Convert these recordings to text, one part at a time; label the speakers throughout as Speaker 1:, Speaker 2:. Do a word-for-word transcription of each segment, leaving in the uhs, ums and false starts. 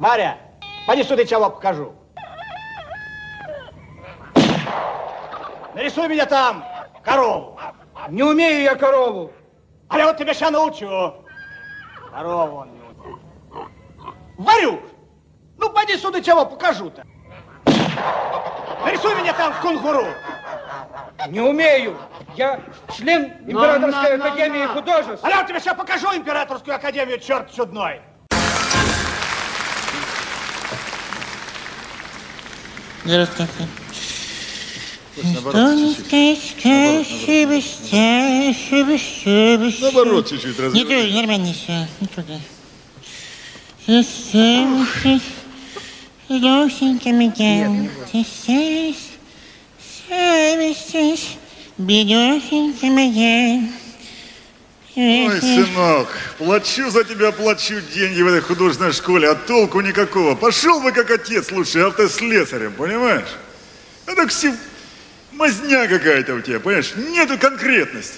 Speaker 1: Маря, поди сюда, чего покажу. Нарисуй меня там корову.
Speaker 2: Не умею я корову.
Speaker 1: А я вот тебя сейчас научу. Корову он не умеет. Варюш, ну поди сюда, чего покажу-то. Нарисуй меня там кунгуру.
Speaker 2: Не умею. Я член Императорской но, но, академии но, но. художеств.
Speaker 1: А я тебе сейчас покажу Императорскую академию, черт чудной.
Speaker 3: Здравствуйте.
Speaker 4: Наоборот, чуть-чуть разве.
Speaker 3: Не трогай, нормально все. Не трогай. Бедёшенька моя.
Speaker 4: Ой, сынок, плачу за тебя, плачу деньги в этой художественной школе, а толку никакого. Пошел бы как отец лучше автослесарем, понимаешь? А так все мазня какая-то у тебя, понимаешь? Нету конкретности.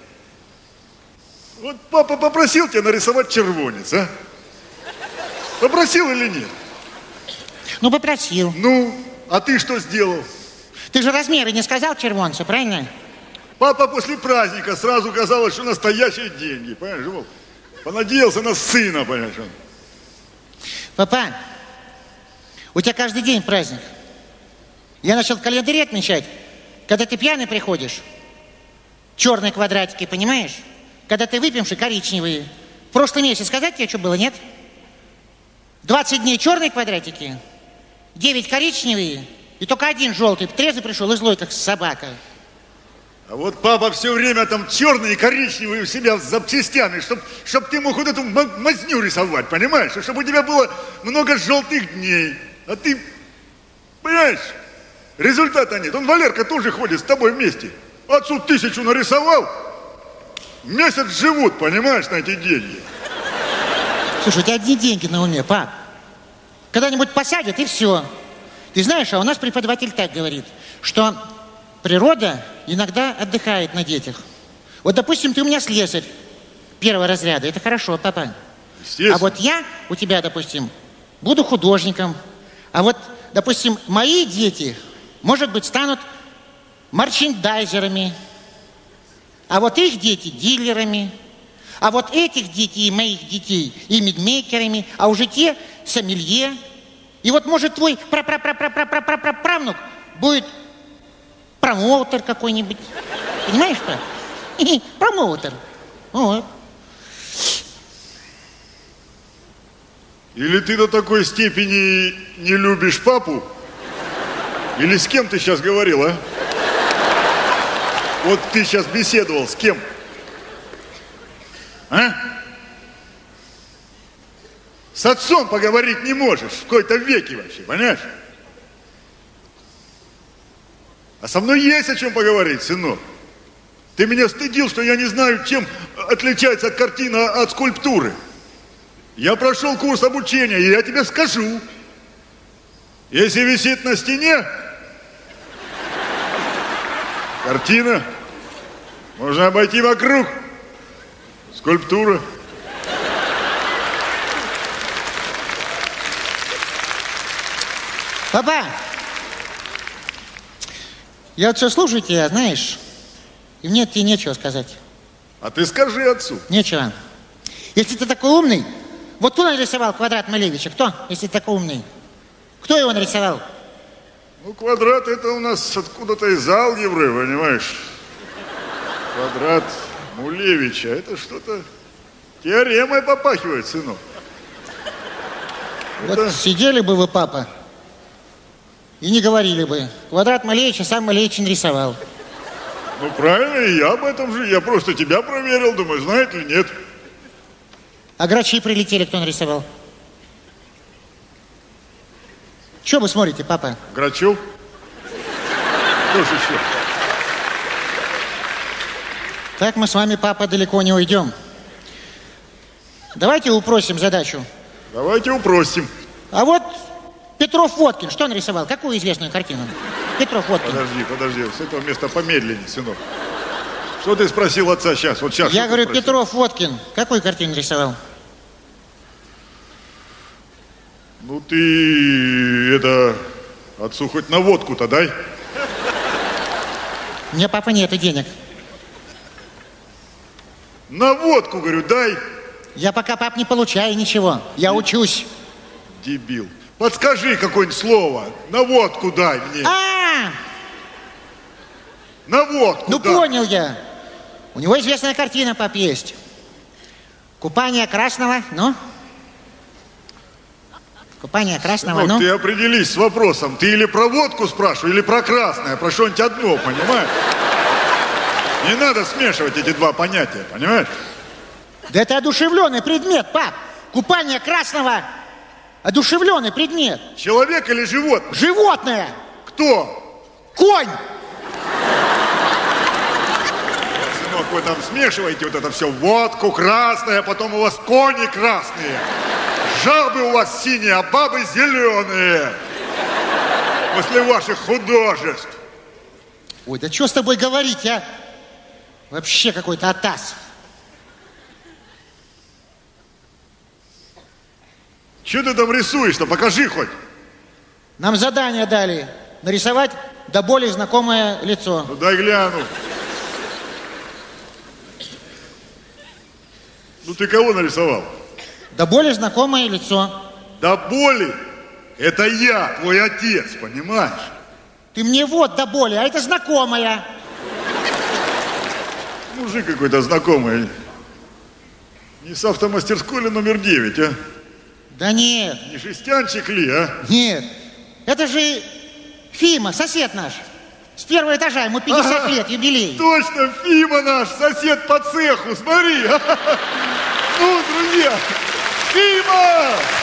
Speaker 4: Вот папа попросил тебя нарисовать червонец, а? Попросил или нет?
Speaker 3: Ну, попросил.
Speaker 4: Ну, а ты что сделал?
Speaker 3: Ты же размеры не сказал червонцу, правильно?
Speaker 4: Папа после праздника сразу казалось, что настоящие деньги, понимаешь? Вот, понадеялся на сына, понимаешь?
Speaker 3: Папа, у тебя каждый день праздник. Я начал календарь отмечать, когда ты пьяный приходишь. Черные квадратики, понимаешь? Когда ты выпивший, коричневые. В прошлый месяц сказать тебе, что было, нет? двадцать дней черные квадратики, девять коричневые, и только один желтый, трезвый пришел и злой, как собака.
Speaker 4: А вот папа все время там черные и коричневые у себя с запчастями, чтоб, чтоб ты мог вот эту мазню рисовать, понимаешь? Чтобы у тебя было много желтых дней. А ты, понимаешь, результата нет. Он, Валерка, тоже ходит с тобой вместе. Отцу тысячу нарисовал, месяц живут, понимаешь, на эти деньги.
Speaker 3: Слушай, у тебя одни деньги на уме, пап. Когда-нибудь посадят, и все. Ты знаешь, а у нас преподаватель так говорит, что природа иногда отдыхает на детях. Вот, допустим, ты у меня слесарь первого разряда. Это хорошо, папа. А вот я у тебя, допустим, буду художником. А вот, допустим, мои дети, может быть, станут мерчендайзерами. А вот их дети дилерами. А вот этих детей, моих детей, имидмейкерами. А уже те сомелье. И вот, может, твой пра-пра-пра-пра-пра-пра-пра-правнук будет промоутер какой-нибудь. Понимаешь, пап? Промоутер. Вот.
Speaker 4: Или ты до такой степени не любишь папу? Или с кем ты сейчас говорил, а? Вот ты сейчас беседовал, с кем? А? С отцом поговорить не можешь в какой-то веке вообще, понимаешь? А со мной есть о чем поговорить, сынок. Ты меня стыдил, что я не знаю, чем отличается картина от скульптуры. Я прошел курс обучения, и я тебе скажу. Если висит на стене картина, можно обойти вокруг. Скульптура.
Speaker 3: Папа, я вот все слушаю тебя, знаешь, и мне тебе нечего сказать.
Speaker 4: А ты скажи отцу.
Speaker 3: Нечего. Если ты такой умный, вот кто нарисовал квадрат Малевича? Кто, если ты такой умный? Кто его нарисовал?
Speaker 4: Ну, квадрат это у нас откуда-то из алгебры, понимаешь? Квадрат Мулевича, это что-то теоремой попахивает, сынок.
Speaker 3: Вот
Speaker 4: это...
Speaker 3: сидели бы вы, папа, и не говорили бы. Квадрат Малевича сам Малевич нарисовал.
Speaker 4: Ну, правильно, и я об этом же. Я просто тебя проверил, думаю, знает или нет.
Speaker 3: А грачи прилетели, кто нарисовал? Чего вы смотрите, папа?
Speaker 4: Грачев? Кто же еще?
Speaker 3: Так мы с вами, папа, далеко не уйдем. Давайте упросим задачу.
Speaker 4: Давайте упросим.
Speaker 3: А вот Петров-Водкин что нарисовал? Какую известную картину? Петров-Водкин.
Speaker 4: Подожди, подожди, с этого места помедленнее, сынок. Что ты спросил отца сейчас? Вот сейчас.
Speaker 3: Я говорю, Петров-Водкин какую картину рисовал?
Speaker 4: Ну ты, это, отцу хоть на водку-то дай.
Speaker 3: У меня, папа, нету денег.
Speaker 4: На водку, говорю, дай.
Speaker 3: Я пока, пап, не получаю ничего. Я учусь.
Speaker 4: Дебил. Подскажи какое-нибудь слово. На водку дай мне.
Speaker 3: А,
Speaker 4: На водку
Speaker 3: ну
Speaker 4: дай.
Speaker 3: понял я. У него известная картина, пап, есть. Купание красного, ну? Купание красного,
Speaker 4: Сынок,
Speaker 3: ну?
Speaker 4: ты определись с вопросом. Ты или про водку спрашиваешь, или про красное. Про что-нибудь одно, понимаешь? Не надо смешивать эти два понятия, понимаешь?
Speaker 3: Да это одушевленный предмет, пап. Купание красного – одушевленный предмет.
Speaker 4: Человек или животное?
Speaker 3: Животное.
Speaker 4: Кто?
Speaker 3: Конь.
Speaker 4: Сынок, вы там смешиваете вот это все. Водку красное, потом у вас кони красные. Жабы у вас синие, а бабы зеленые. После ваших художеств.
Speaker 3: Ой, да что с тобой говорить, а? Вообще какой-то атас.
Speaker 4: Что ты там рисуешь-то? Покажи хоть.
Speaker 3: Нам задание дали нарисовать до боли знакомое лицо.
Speaker 4: Ну дай гляну. Ну ты кого нарисовал?
Speaker 3: До боли знакомое лицо.
Speaker 4: До боли? Это я, твой отец, понимаешь?
Speaker 3: Ты мне вот до боли, а это знакомая.
Speaker 4: Мужик какой-то знакомый. Не с автомастерской ли номер девять, а?
Speaker 3: Да нет,
Speaker 4: Не Жестянчик ли, а?
Speaker 3: нет. Это же Фима, сосед наш. С первого этажа, ему пятьдесят лет, юбилей.
Speaker 4: Точно, Фима наш, сосед по цеху, смотри. Ну, друзья, Фима!